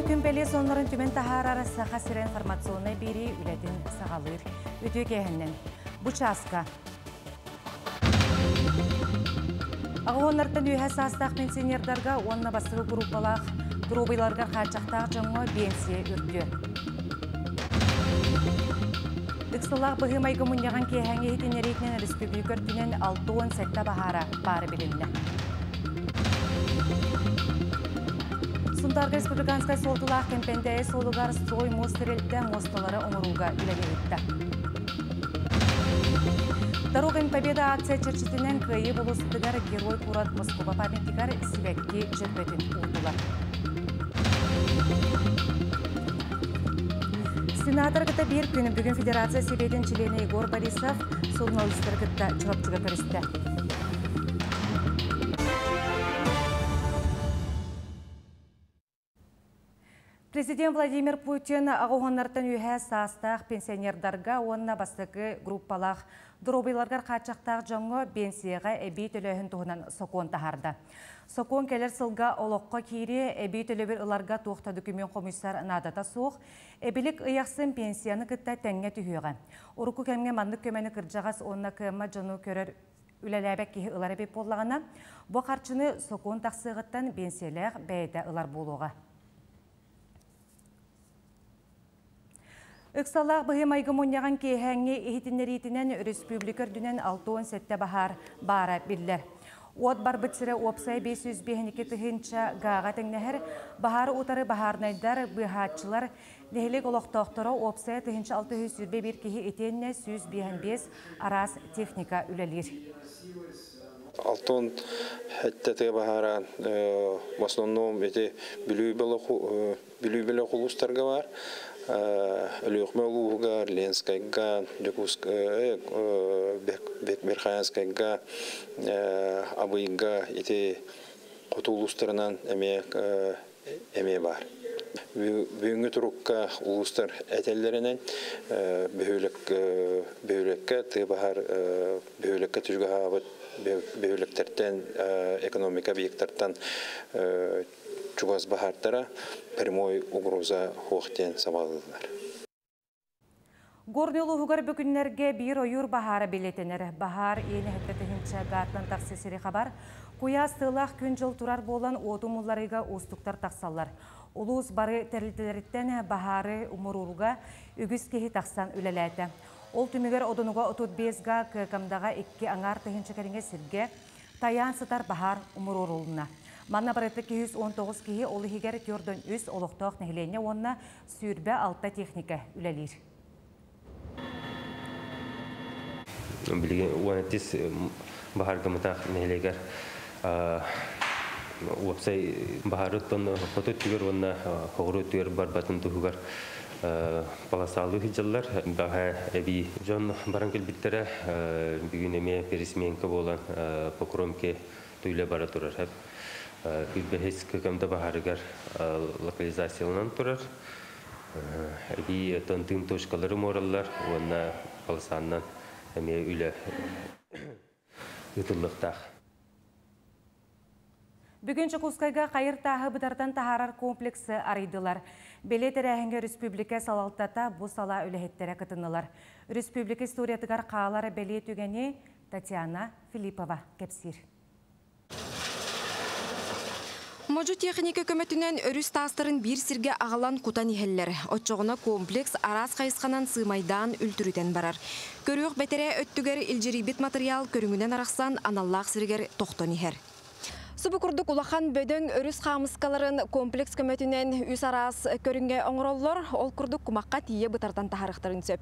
Күмпеле сонларын түмен тахар арасы қасыр информационной бері үләдін сағалыр өте кәхіннен. Бучаска. Ағуанлардан үйе састақ пенсионердарға онына басығы группалақ дробайларға қачақтақ жаңы бенсия үрді. Үксалақ бұғымай көмінеған кехәңе етенеретінен республикөртінен 6-10 сәтті бағара бары білінді. Сундарга республиканскай солтылақ кемпендәйі солығар строй мостерелді мосталары оңыруға үләнеретті. Дорогын Победа акция черчетінен көйі болысыдығар герой Курат Москва памятникар сивәкке жетпетін ұлдылар. Сенатор гыта бір күні бүгін Федерация Себетін члены Егор Борисов журналистер гыта чұрапчыға көрісті. Президент Владимир Путин ағуғанлардан үйе састақ пенсионердарға онына бастығы группалақ дұрубайларғар қачақтақ жаңы бенсияға әбей төлөйін тұғынан соқуын тахарды. Соқуын келер сылға олыққа кейре әбей төлөбір ұларға тоқта дүкімен комиссар надата соқ, әбілік ұяқсын пенсияны күтті тәңе түйеға. Ұрықы кәмге мандық көмені кіржағас онына көмі жону көрер үләләбәк кейі ұлары беп болағына, бұл қарчыны соқуын тақсығыттан пенсиялар бәйді ұлар болуға. Үксалақ бұғым айгымонияған кейхәңе ехетінеритінен республикар дүнен 6-10 сәтті бағар бара білдер. От бар бұтсыры опсай 552 тұхынша ғаға тәңнәхір бағары ұтары бағарнайдар бұғатшылар нәхілік олықтақтыры опсай тұхынша 621 кейі етенне 155 арас техника үләлер. Алтон хәттәтіге бағаран в основном бүлүй құлыстарға бар. Люхмелуга, Ленскайга, Бекберхаянскайга, Абыйга, эти кутулустарынан эме бар. Бүгінгі тұрыққа ұлыстар әтелдерінен бөйлекке тыбағар бөйлекке түзгі ғабыт бөйлектерден экономика бейіктардан чугаз бахартара прямой угроза хоқтен сабалдылар. Горнелу хугар бүгінлерге бір ойыр бахары билетенер. Бахар ені хеттетігінші ғатлан тақсесері қабар. Куя стылақ күн жыл тұрар болан отумуларыға остуктар тақсалар. Улуыз бары тәрілдеріттен бахары умыруруға үгіз кехи тақсан үлеләді. Ол түмігер одынуға 35-ға көкімдаға 2 аңар тігінші кәріңе сірге таян сытар бахар умырурулына. Манна барыты 219 кейі олы хигер көрдің үз олықтақ нәхілене онына сүйірбе алтта техника үләлер. Білген уанеттес бағар ғымытақ нәхілегер уапсай бағар ұттан қотыт түгер онына қоғыры түгер бар батын тұғығар паласалы хиджалар. Баға әбі жон баран келбіттері бүгін әме пересменкі болан покромке түйлі бара тұрар. Күлбәхес көкімді бағарығар локализациялынан тұрар. Әбі тонтың тошқалары моралар, онына қалысаннан әме үлі ұтылықтақ. Бүгін Чукускайға қайыр тағы бұдардан тахарар комплексі арайдылар. Белетер әңгі республика салалтата бұл сала үліхеттері кытынылар. Республика историятығар қағалары белет үгені Татьяна Филиппова кепсир. Можу техника көмөтүнен өрүс тастырын бир сирге ағалан кутан ихеллер. Отчоғына комплекс арас қайысқанан сымайдан үлтүрүтен барар. Көрүк бетере өттүгер илжирибит материал көрүңүнен арақсан аналлақ сиргер тоқтон ихер. Субукурдук улахан бөдөң өрүс қамыскаларын комплекс көмөтүнен үс арас көрүңге оңроллор, ол курдук кумаққа тие бұтардан тахарықтарын сөп.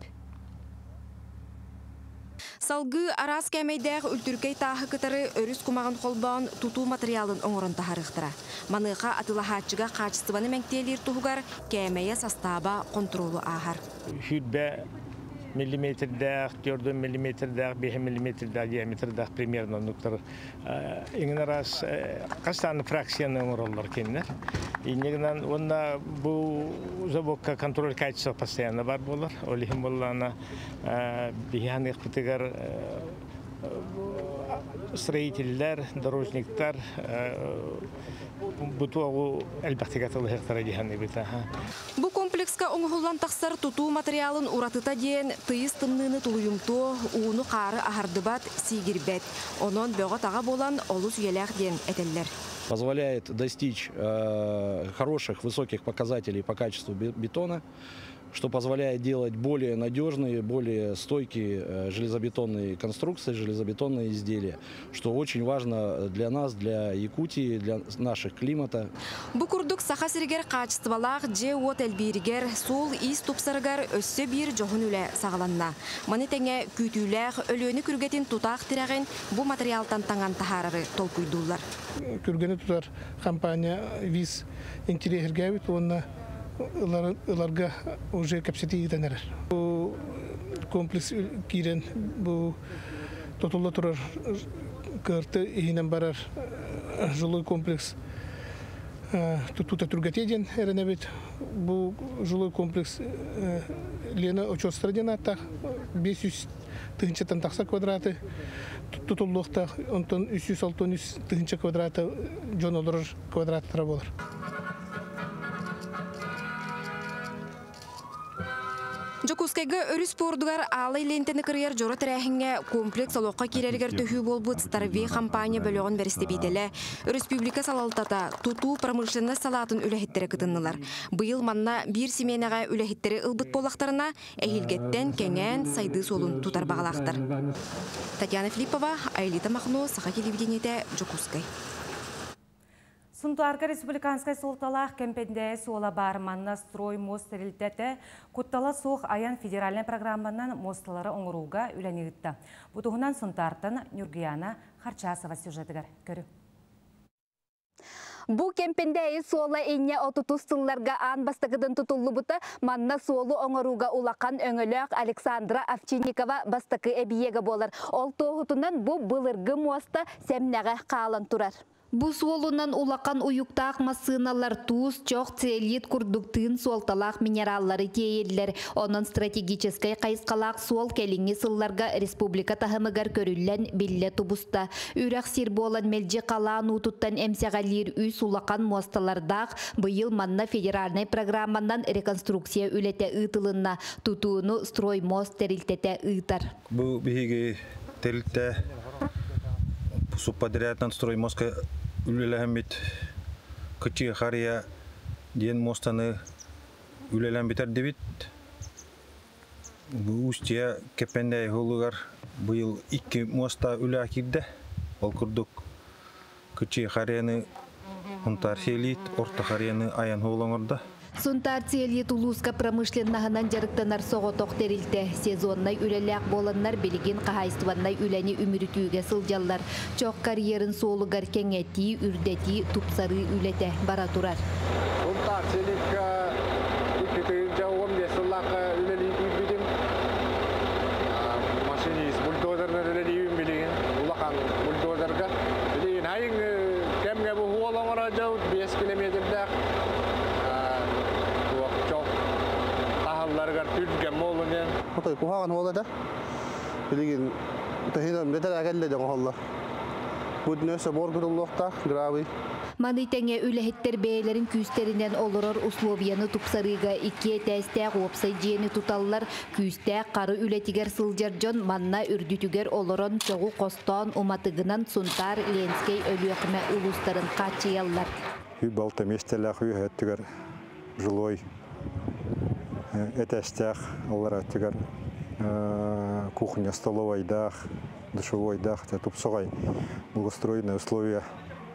Салгы арас кәмейдәғ үлтүркей тағы кытары өріс кумағын қолбауын туту материалын оңырын тахарықтыра. Маныға атылахатчыға қачыстываны мәңтелер тұғығар кәмейе састаба контролу ағар. Хүтбә миллиметрдәғ, 4 миллиметрдәғ, 5 миллиметрдәғ, диаметрдәғ примерно нұқтыр. Еңін арас қастаны фракцияны оңыролар кемдер. Инегінен онда бұл заводка контроль качества постоянно бар болар. Олихим боллана биян иқпытығар строительдер, дорожниктар, Бутуагу әлбәттәге тылыктары дигән бит. Бу комплекска оңголлан тахсар тутуу материалын уратыта ден тыйыз тымныны тулуюмто ууну кары ахардыбат сигирбет. Онон бөҕө тага болан олус елях ден этеллер. Позволяет достичь хороших, высоких показателей по качеству бетона, что позволяет делать более надежные, более стойкие железобетонные конструкции, железобетонные изделия, что очень важно для нас, для Якутии, для наших климата. Букурдук сахасиргер качествалах же отелбиргер сул ис тупсаргар өссө бир жохун үле сагаланна. Маны теңе күтүлэх өлөнү күргетин тутак тиреген бу материалтан таңан тахарары толкуйдулар. Күргені тутар компания виз интерьергәбит, онна ыларга уже капсети итенер. Бу комплекс кирен бу тотулла турар кырты ихинен барар жилой комплекс тута тургатеден эренебит. Бу жилой комплекс лена очостраден аттак 500 тыгынчатан такса квадраты тутуллукта онтон 360 тыгынча квадраты жон олор квадраттары болар. Жокускайга өрүс пордугар алай лентени кырыяр жора тирәһиңе комплекс олоққа кирергер төһү болбут Старвей компания бөлөгөн беристе бителе. Республика салалтата туту промышленность салатын үләһиттәре кытыннылар. Быйыл манна бир семенага үләһиттәре ылбыт болактарына әһилгеттен кеңен сайды солун тутар багалактар. Татьяна Филиппова, Айлита Махно, Саха телевидениете, Жокускай. Сунтуарка республиканскай солталах кемпенде суола бар манна строй мост терилтете куттала сух аян федеральный программанан мосталары оңыруга үләнигитта. Бутугунан Сунтартан Нюргияна Харчасова сюжетігер көрі. Бу кемпенде суола эне отутустылларга ан бастакыдын тутуллу бута манна суолу оңоруга улакан өңөлөк Александра Овчинникова бастакы эбиеге болар. Ол тоғутунан бу былыргы моста семнеге каалан турар. Бу суолунан улакан уюктаак массыналар туз, чок, целлит, курдуктын суолталаак минераллары тейеллер. Онон стратегическай кайскалаак суол келиңи сылларга республика тахымыгар көрүллен билле тубуста. Үрәк сир болан мелжи калаан утуттан эмсягалир үс улакан мосталардаак быйыл манна федеральный программандан реконструкция үлете ытылынна тутууну строй мост терилтете ытар. Бу биһиги терилте субподрядтан строй мостка үлеләһәмбит кычы хария диен мостаны үлеләһәмбитер дебит. Бу устья кепенде хулугар быйыл 2 моста үлә кирде. Ол курдук кычы харияны унтар селит, орта харияны аян хулоңорда. Сунтар цели Тулузка промышленнахынан жарыктанар соғотоқ терилте. Сезоннай үлеләк боланнар белеген қағайстываннай үләне үмірітуге сылжаллар. Чоқ карьерін солугар кеңети, үрдети, тупсары үлете бара турар. Сунтар целикка 2015 жыллақы үлелі үйбедім. Машинист бульдозернер үлелі үйбедеген. Улақан бульдозерға. Білеген айың кәмге бұл хуалаңыра жау 5 километрдәк. Otoy kuhagan hola da. Bilgin tahinan bedel agalle de holla. Bu nöse borgurulukta gravi. Манытеңе үләһиттер бәйләрен күстеринен олорор условияны тупсарыга 2 тәстә опсай жени туталлар күстә кары үләтигер сылжаржон манна үрдүтүгер олорон чогу костон уматыгынан Сунтар Ленскей өлөкмә улустарын качыяллар. Балта местеләх үһәттүгер жилой этәстәх олар әттүгер кухня столовойдах душевойдах тупсогай благоустроенные условия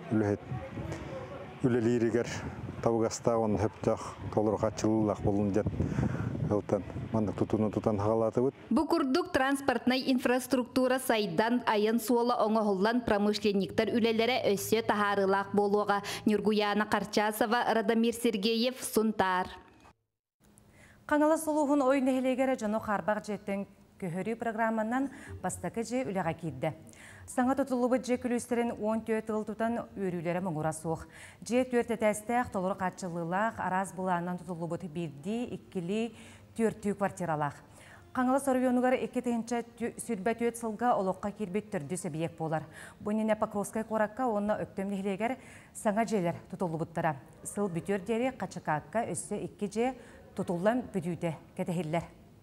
үлелиригер табгаста он хептах толоргачыллах болундет Элтан, мандык тутан халатыбыт. Бу курдук транспортный инфраструктура сайдан аян суола оңоһуллан промышленниктер үлелере өссө тахарылак болуга. Нюргуяна Харчасова, Радамир Сергеев, Сунтар. Канала солуғын ойын эхелегері жаны қарбақ жеттен көхөрі программанан бастакы же үліға кейді. Саңа тұтылыбы же күлістерін 14 ыл тұтан өрілері мұңыра соқ. Же 4 тәстәқ толыр қатшылылақ араз бұланан тұтылыбы бірді, 2-4 квартиралақ. Қаңылы сорвионугар 2-тінші сүрбәт өт сылға олыққа кербет түрді сөбиек болар. Бұніне Покровскай қораққа онына өктемлігілегер саңа желер тұтылы бұттара. Сыл бүтер дері қачықаққа өссі 2 же тұтылдан бүдүйді кәтехілер.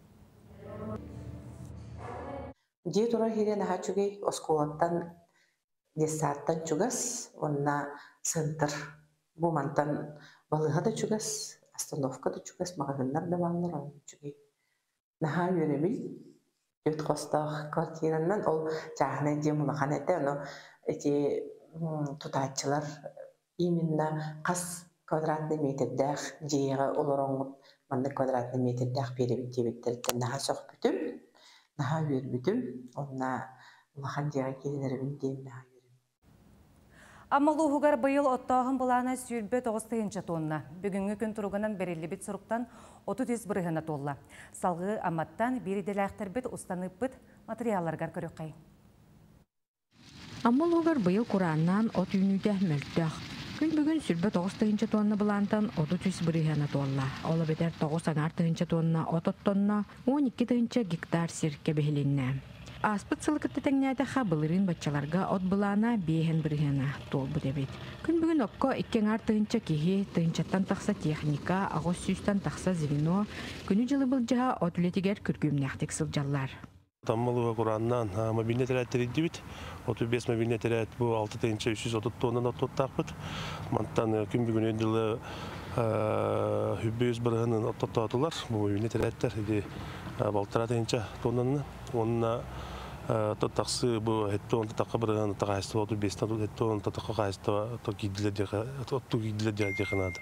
Дей тұра херен аға чүгей оскуаттан десаттан чүгас, онына сынтыр бұмантан балыға да чүгас, остановка да чүгас, мағағынлар да балылар чүгей. Наха үйребіл, өт қостақ квартираннан ол жағына демулақан әді, әте тұтатчылар именно қас квадратный метрдәқ жейіға олырыңғып, манды квадратный метрдәқ перебіттерден наха соқ бүтім, наха үйер бүтім, онына улақан жейіға келінербін дейм наха үйер. Амалуғығар бұйыл оттағын бұлана сүйілбе 9-тығынша тонна. Бүгінгі күн тұрғынан берелі біт сұрықтан 30 бірғына толла. Салғы аматтан беределәқтір біт ұстанып біт материалларғар көріқай. Амалуғығар бұйыл құраннан от үйніде мөлттіғ. Күн бүгін сүрбе 9-тығынша тонна бұлантан 30 бірғына толла. Олы бетер 9-тығынша тонна от оттонна 12-тығынша гектар сирке бігілінне. Аспыт сылықытты тәңнәді қабылырын батчаларға от бұлана бейхен біргена тол бұд әбет. Күн бүгін оққа 2-тығынша кеге тығыншаттан тақса техника, ағыз сүйстан тақса звено, күні жылы бұл жаға от үлетігер күргімнәқтік сылжалар. Таммалыға құраннан мобильный тәрәттер еддебет. 35 мобильный тәрәт бұл 6-330 тоннан оттоттақ бұд. Манттан күн бүгін өнділі хүббейіз бірғының оттоттатылар. Бұл мобильный тәрәттер еді 1,5 тоннаны. Онына тақсы бұл әтті оны таққа бірғаны тақайсты 35-тен әтті оны таққа қайсты отту кейділер деқанады.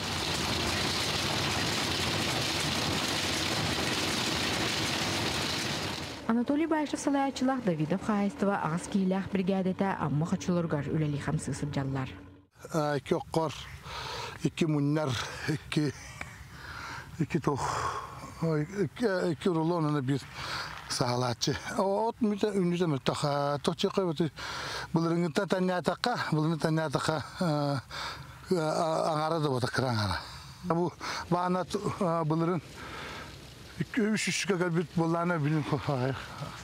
Анатолий Байшев салаячылақ Давидов Қайыстыва ағыз кейләқ бригадеті амма қачылырғар үләлі қамсысып жаллар. Екі оққар, екі мұннар, iki rulonunu bir sağlatçı. O ünlüde mültaha. Tohçı koyuyordu. Bunların tanıyataka, angara da batak angara. Bu bana bunların 3 kadar bir bunlarına bilim koyuyor.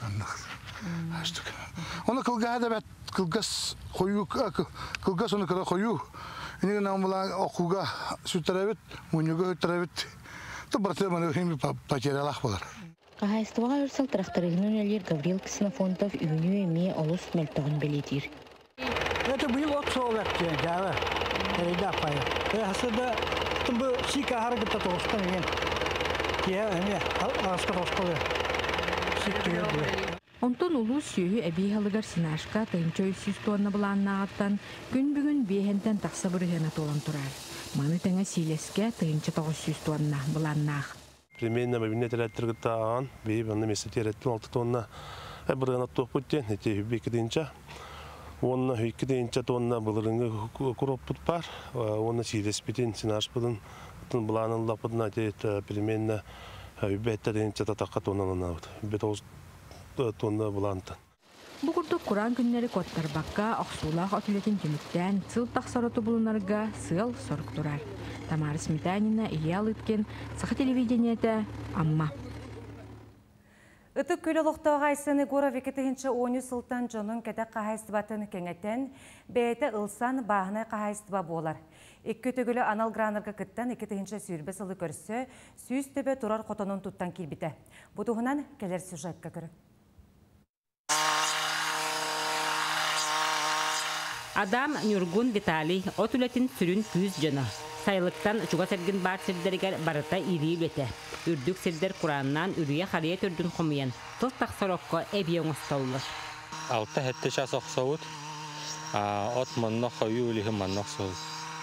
Onu kılgaya da kılgas koyu, kılgas onu kadar koyu. İni namılan okuga sütterevit, munyuga sütterevit. Қағайыстыға өрсіл тракторығының әлер Гаврил Ксенофонтов үйіні әме олыс мөлттіғын белетір. Это был от солвек, да, да, пая. Хасыда тумбы сика харагыта тоғыстан еген. Кия әме араска тоғыстан еген. Онтон улу сүйі әбей халығар синашқа тайынча 300 тонна бұланна ағыттан күн бүгін бейхентен тақса бұрығына толан тұрар. Маны тәңі сейлеске тайынча 900 тонна бұланнақ. Примерно мобильный тәрәттір күтті аған, бейіп анны месті тәрәттің 6 тонна бұрығына тоқ бүттен, әте хүббекі дейінча. Онына 2 тонна бұлырыңы күроп бұт бар, онына сейлес бітен синаш бұдын бұланын лапыдын әте примерно хүббетті дейінча татаққа тонналана бұд. Тонна бұлантын. Бұғырды Құран күннері көттір баққа ақсулақ өтілетін кеміктен сыл тақсарыты бұлынарға сыл сұрық тұрар. Тамары Сметанина, Илья Лыткен, Сақы телевидениеті, Амма. Үтік көлі лұқтауға айсыны ғора векетігінші 10 сылтан жонын кәді қағайстыбатын кәңеттен бәйті ұлсан бағына қағайстыба болар. Екі түгілі анал гранырға күттен екетігінші сүйірбе сылы көрсі, сүйіз төбе тұрар қотонын тұттан келбіті. Бұдығынан келер сюжетқа көрі. Адам Нюргун Виталий отулетін сүрін күз жына. Сайлықтан чуға сәргін бар сірдергер барыта ири үлеті. Үрдік сірдер Құраннан үрге қария түрдің құмыян. Тұл тақсарыққа әбиен ұстаулы. Алта хәтті шас оқсауыд. От маннақ қойу үлігі маннақ соуыд.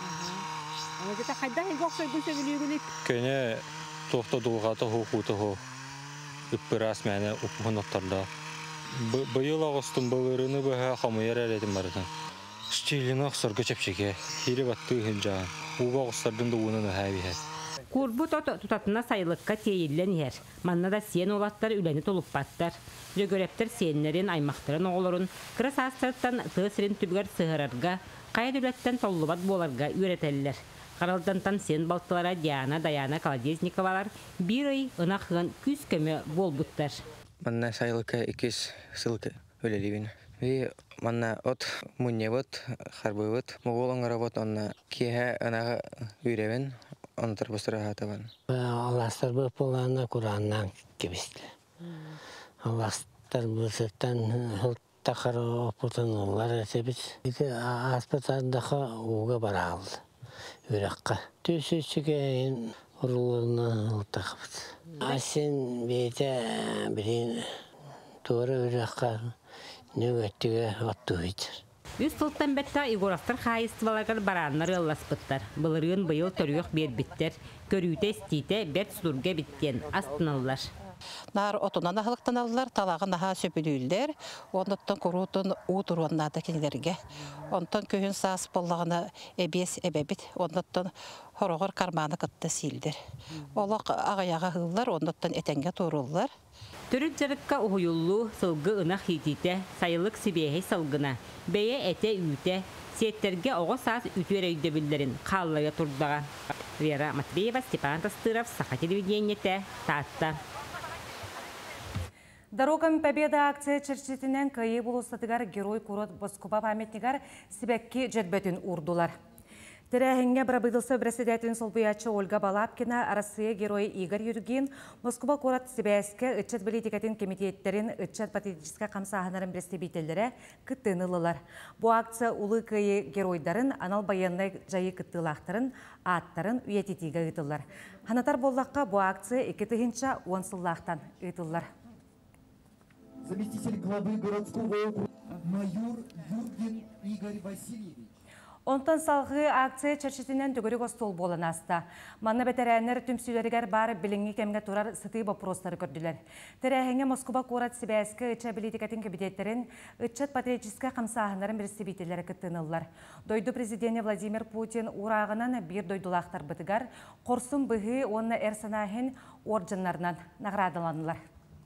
Көне тоқты дұлғаты хуқуты ху. Үппірас мәне ұпығын оқтарда. Бұйыл ағыстың бұлырыны бұға қамыяр әлетім барыдан. Стилинақ сұрғы чәпшеге, хері батты ғылжаған. Уға ағыстардың да уынын әйбі әд. Курбут тұтатына сайлыққа тейілен ер. Маннада сен олаттар үләні толып баттар. Жөгөрәптер сенлерін, аймақтарын оғылырын, қырас астырттан тығысырын түбгер сығырарға, қайд үләттен толлыбат боларға үйретелілер. Қаралдантан сен балтылара Диана, Даяна, Колодезниковалар бір ай ынақыған күз көмі бол бұттар. Манна сайлыка икис сылка өлелевин. Ви манна от мунневот, харбывот, моголаңаравот онна кеха анага үйревен, онтар быстыра хатаван. Аластар бұл полана Кураннан кебісті. Аластар бұлсыттан хылттақар опытын олар әсебіз. Аспатардаға уға бара алды. Үраққа. Төсөсіген ұрылығына ұлттақыбыз. Асен бейті бірін туыры үраққа нөгеттіге отту өйтір. Үз тұлттан бәтті Игорастар қайыстывалағар баранлар ылласпыттар. Бұлырығын бұйыл төріғық бербіттер. Көрүйте стейте бәт сұлырға біттен астыналылар. Нар отунан ахылықтан алылар, талағын аға сөпілілдер, ондықтан құрутын ұтыруаннады кенілерге. Онтан күйін саас болағына әбес әбәбіт, ондықтан хорығыр карманы қытты сейілдер. Олақ ағаяға ғылылар, ондықтан әтенге тұрылылар. Түрік жарыққа ұғыюлу сылғы ынақ хитите, сайылық сибейхей салғына, бәйе әте үйте, сеттерге оғы саас үтер өйдебілдерін қаллая тұрдаға. Вера Матвеева, Степан Тастыров, Саха телевидениете, Татта. Дорогам Победа акция чырчетінен кайы болыстатығар герой Курот Боскуба памятнигар сібәкке жетбетін урдулар. Тірәхінге бірабыдылсы бірседетін солбуячы Ольга Балапкина, Россия герой Игорь Юргин, Москва Курот Сибәске үтчет билетикатын комитеттерін үтчет патетическа қамсағынарын бірестебейтелері күттінылылар. Бұ акция улы кайы геройдарын анал баяннай жайы күттілақтарын, аттарын үйететігі ұйтылар. Ханатар боллаққа бұ акция 2-тігінші 10 сыллақтан ұйтылар. Заместитель главы городского округа майор Юрген Игорь Васильевич. Онтан салғы акция чаршетінен түгірі қостол болын асты. Манна бәтәрәнер түмсілерігер бары біліңі кемге тұрар сыты бапростары көрділер. Тәрәхіңе Москва Курат Сибәскі үтчә билетикатын кабинеттерін үтчет патриотическа қамсағынарын бірістебейтелері күттінылар. Дойду президенті Владимир Путин урағынан бір дойдулақтар бітігар, қорсын бұғы онына әрсанахын орджынларынан нағрадыланылар.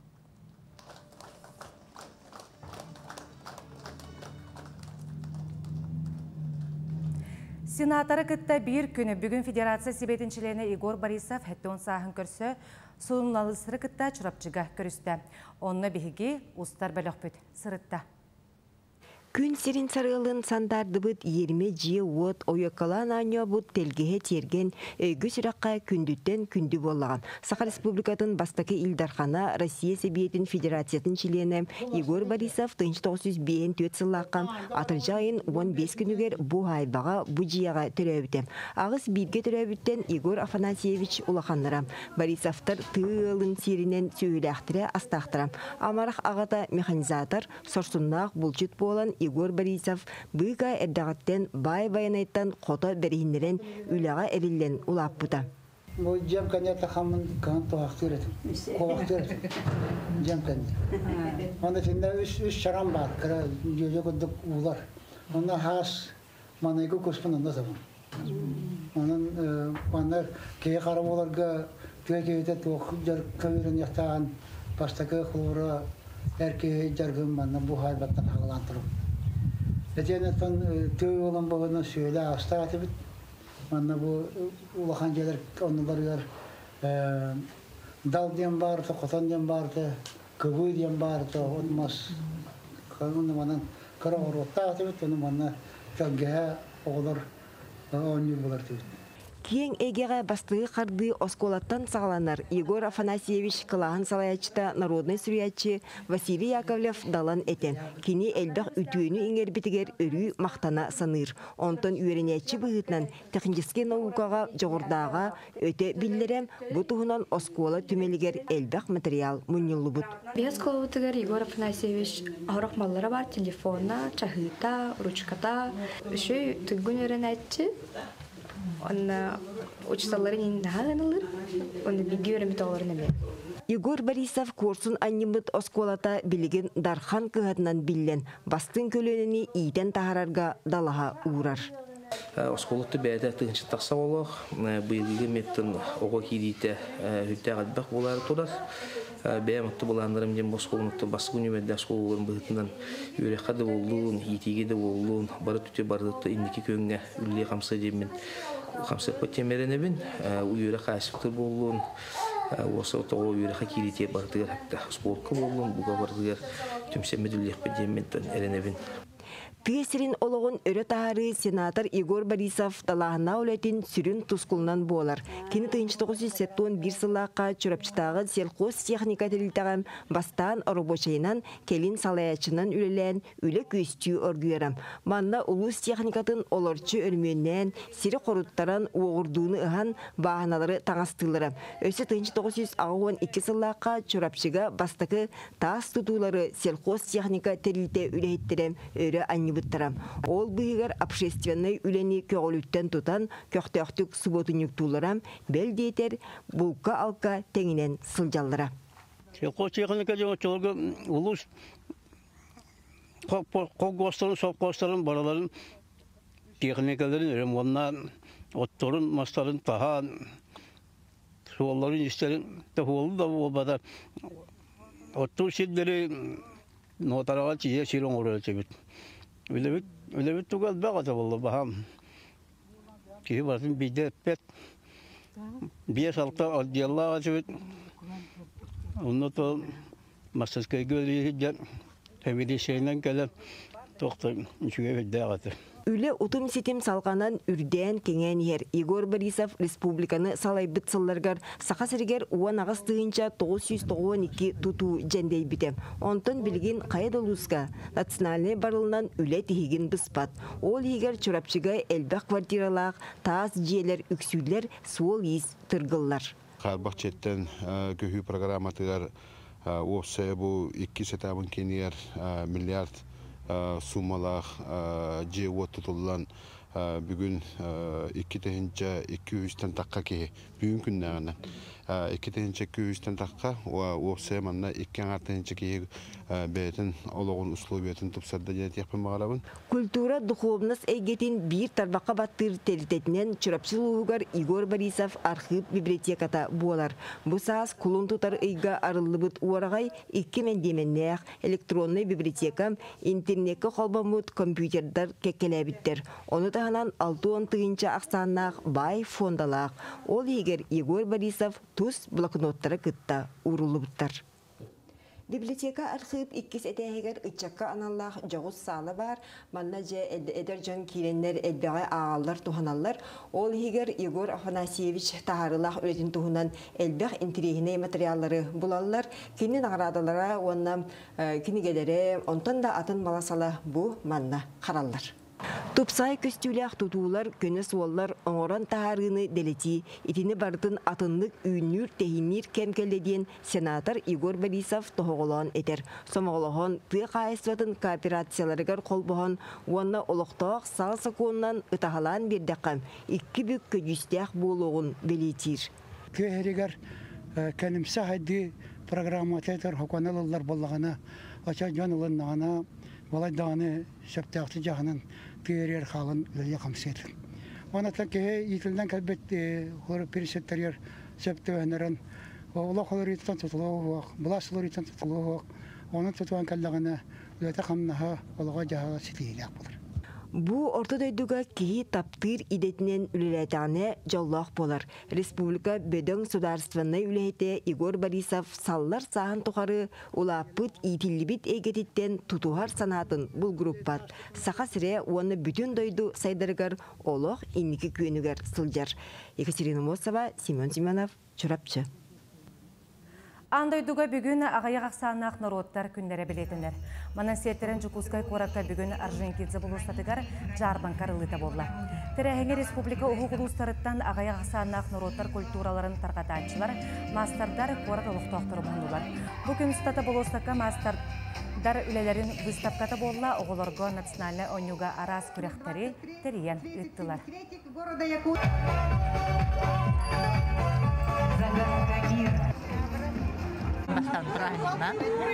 Сенатары кітті бір күні бүгін Федерация себетіншілеріне Игорь Борисов әттен сағын көрсі сұлынлалы сыры кітті чұрапчыға көрісті. Онына бігі ұстар бәліқ бүт сырытта. Күн сирин сарылын сандарды бұд 20 жие от ойықалан аня бұд телгеге терген өйгі сұраққа күндіттен күнді болаған. Саха Республикатын бастақы Илдархана Россия Себиетін Федерациятын чиленем Игорь Борисов 1904 сыллаққан атыржайын 15 күнігер бұ айбаға бұ жияға түрәбітем. Ағыз бірге түрәбіттен Игорь Афанасьевич улақанларам. Борисовтар тылын сиринен сөйләқтірі астақтырам. Амарақ ағата механизатор сорсуннақ бұлчыт болан Игорь Борисов бұйға әрдағаттен бай-байынайттан қота бәрігіндерін үліға әрілден ұлап бұта. Бұл жем кәнеті қамын қағын тоғақты өретім. Қоғақты өретім. Жем кәнеті. Онда сенде үш шарам бар, кірі жөже күдік ұлар. Онда хас манайғы көспін онда заман. Онын кей қарым оларға түе кейті тоқ жар көмерін яқтаған бастақы құлыры әрке жарғым манна бұл хайбаттан ағылантырым. Әтенеттен төй олон бұғыны сөйлі астар әті біт. Манна бұл ұлақан келер, онылар дал дем барды, қотан дем барды, көбүй дем барды, онымас. Оны манан қара ғыротта әті біт, оны манна кәлгеге оғылар оңыр бұлар әті біт. Кең эгеға бастығы қарды осколаттан сағаланар Игорь Афанасьевич қылағын салаячыта народный сүриятчы Василий Яковлев далан әтен. Кені әлдіқ үтуіні еңер бітігер өрі мақтана саныр. Онтан үйренетчі бұғытнан технический наукаға жоғырдаға өте білдерем бұтығынан оскола түмелігер әлдіқ материал мұнылы бұд. Без колотыгар Игорь Афанасьевич ағырық маллары бар телефона, чахыта, ручката. Үші түгін үйренетчі. Онна учталарын нағанылыр, онна биги өремет оларын әме. Игорь Борисов курсын аннымыт осколата билеген дархан кығатынан билен, бастың көлөнені ийтен тағарарға далаға уырар. Осколатты бәді тұғыншы тақса олық, бұйылығы меттін оғы кейдейті хүтті ағадбақ болары тұрар. Бәйім ұтты боландырым дем осколынытты басы күні мәдді осколыларын бұғытынан үйрекқады болуын, етеге де болуын, бары түте бардықты индекі көнге үлі қамсы демен хамсып темеренебин уйра хасыптыр болун осы того уйра хакирите бардыгар хакта спортка болун буга бардыгар түмсемедүлек бедементен эренебин. Пьесерин ологон өрө тахары сенатор Игорь Борисов талағына үлетін сүрін тұскулынан болар. Кені 1971 сылаққа чүрапчытағы селхоз техника тәрілтіғам бастан оробочайынан келин салаячынан үлелен үлі көстүү өргүйерам. Манна улус техникатын олорчы өлмөннен сири қоруттаран оғырдуыны ыған бағаналары таңастылырам. Өсі 1912 сылаққа чүрапчыға бастықы таас тұтулары селхоз техника тәрілті үлеттірем өрі бұттарам. Ол бұйығар общественный үлені көғіліттен тұтан көқтөқтік сұботынық туларам, бәл дейтер бұлқа алқа тәңінен сылжалыра. Селхоз техника жауы чолғы ұлыс қоғыстарын, соққостарын, бараларын, техникаларын өрем, онна отторын, мастарын, тахан, суолларын, естерін, тәхуолы да болбада. Отту сиддері нотараға чие сирон орел чебет. Үлебет тугал бағата болды бағам. Кие барсын бейде пет. Бие салта отделлаға чебет. Оннато мастаскай гөлі жеп. Фемилишейнен кәліп. Тоқты үшіге бейде ағаты. Үлі ұтым сетім салғанан үрден кеңен ер Игорь Борисов республиканы салайбыт сылларғар сақа сіргер уан ағыз тығынша 992 тұту жәндей бітем. Онтын білген қайдолузға национальный барылынан үлі тегін бұспат. Ол егер чұрапчыға әлбәқ квартиралақ, таз жиелер, үксүйлер, суол ез тұрғылар. Қарбақ четтен көхі программатығар опсая бұл 2 сетабын кенер миллиард сумалах же отутуллан бүгүн 200-тен такка ке бүгүн күннәгәннән 200-тен такка опсая манна 2-тен ке бетин ологон условиятын тупсарда жетепен магалабын. Культура духовность эйгетин бир тарбакка баттыр телитетинен чурапчылуугар Игорь Борисов архив библиотеката болар. Бу саас кулун тутар ыйга арылыбыт уарагай 2 мендеменнех электронный библиотека интернетке холбамут компьютердар кекелебиттер. Оны таханан 6 тыгынча аксаннак бай фондалак. Ол егер Игорь Борисов тус блокноттары кытта урулубуттар. Библиотека архив 2 этегер ычакка аналлах жогус салы бар. Манна же эдер жон киреннер элбеге ааллар туханаллар. Ол егер Игорь Афанасьевич тахарылах өтүн тухунан элбег интерегине материаллары булаллар. Кини наградалара онна кинигелере онтон да атын маласала бу манна караллар. Тупсай көстүләк тутулар көнөс уоллар оңоран тахарыны делети итини бардын атынлык үйнүр техимир кемкеледен сенатор Игорь Борисов тоголон этер. Сомоголохон тый кайсватын кооперацияларыгар колбохон уонна олоктоок сал сакуунан ытахалан бирдеккам 2 бүк көйүстәк болугун белетир. Көһеригер кенемсе хайди программа тетер хоконаллар боллагана ача жанылыннана Валаданы шептақты жағынан перер халын ләйе қамсет. Оны тәке етілден кәлбет хоры пересеттерер шепті өнерін. Ола қолыр еттен тұтылуы оқ, бұла сұлыр еттен тұтылуы оқ. Оның тұтуан кәлдіғіне үләті қамнаға олаға жағаға сетейілек болыр. Бу ортодойдуга кии таптыр идетинен үлелетане жоллох болар. Республика бөдөң сударственный үлехете Игорь Борисов саллар сахан тухары улаппыт итиллибит эгетиттен тутухар санатын бул группат. Саха сире оны бүтүн дойду сайдарыгар олох инники күйөнүгер сылжар. Екатерина Мосова, Семен Семенов, Чурапчы. Андайдуга бүгін ағаяқ ақсанақ народтар күндері білетіндер. Манан сеттерін Жукускай қоракта бүгін Арженкидзе болыстатыгар жарбанкар ылыта болла. Тәрәхеңе республика ұғы ұстарыттан ағаяқ ақсанақ народтар культураларын тарқатанчылар, мастардар қорат олықтақтыры мұндылар. Бүгін ұстаты болыстаққа мастардар үлелерін выставката болла, оғыларғы национальный онюга арас күректері тәрейен үттілар. Бастан правильно.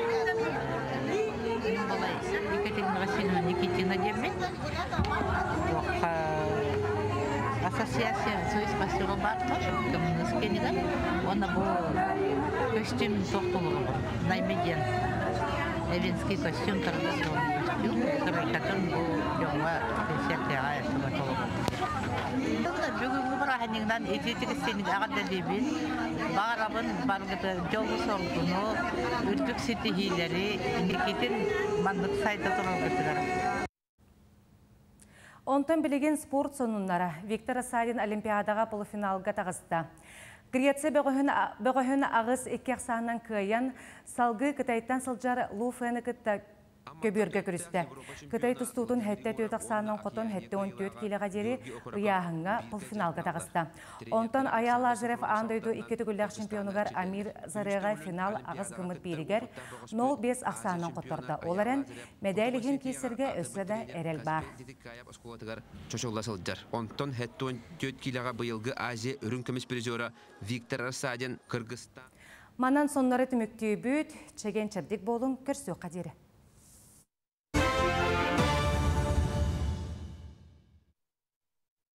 Екатерина Васильевна Никитина демет. Ассоциация Союз мастера барма, коммунистский неган. Он был костюм тоқтолығы. Наймеден. Эвенский костюм, традиционный костюм, который был дёма концерте АЭС. Бүгүнкү бараханыңдан этетик сенин агада дебин. Багарабын баргыты жолу соргуну, үрдүк ситихилери, индикетин мандык сайта турган. Онтан билеген спорт сонуннара Виктор Асадин Олимпиадаға полуфиналга тағысты. Греция бөгөһүн ағыз иккеқсанан кыйын салгы кытайттан сылжар Луфені кытта көбірге күрісті. Кытай тұстутын хәтті төтақсанын қотын хәтті 14 келеға дері ұяғынға полуфиналга тағысты. Онтан Аял Азарев андойду 2 түгілдәк чемпионугар Амир Зареға финал ағыз гымыт берігер 0-5 ақсанын қоттырды. Оларын медалігін кесірге өсіді әрел бар. Онтан хәтті 14 келеға бұйылғы Азия үрін көміс призері Виктор Асадин Кыргызстан. Манан сонлары түміктей бүт, чеген чәбдік болын көрсі қадері.